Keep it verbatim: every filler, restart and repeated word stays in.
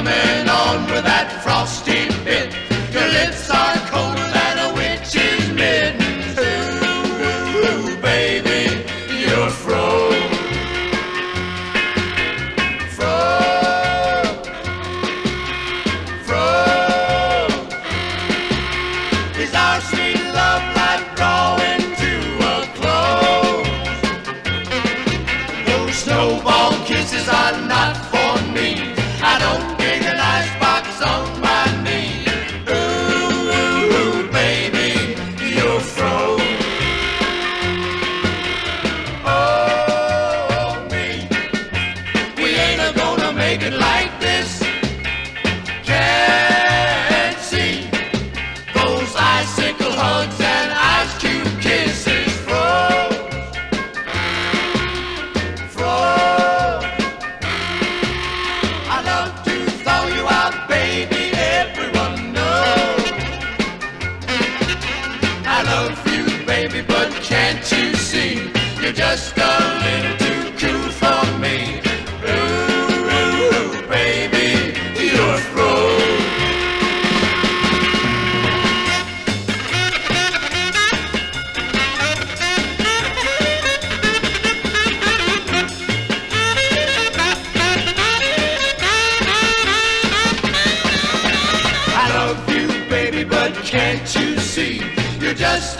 coming on with that frosty bit. Your lips are colder than a witch's mittens. Ooh, baby, you're froze. Froze. Froze. Is our sweet love life drawing to a close? Those snowball kisses are not for me. I don't dig an icebox on my knee. Ooh, ooh, baby, you're froze. Oh, me, we ain't a gonna make it like this. Can't see those icicle hugs and ice cube kisses. Froze, froze. I love to thaw you out, baby, everyone knows. I love you, baby, but can't you see? You're just a little too cool for me. Ooh, ooh, baby, you're froze. I love you, baby, but can't you see? You're just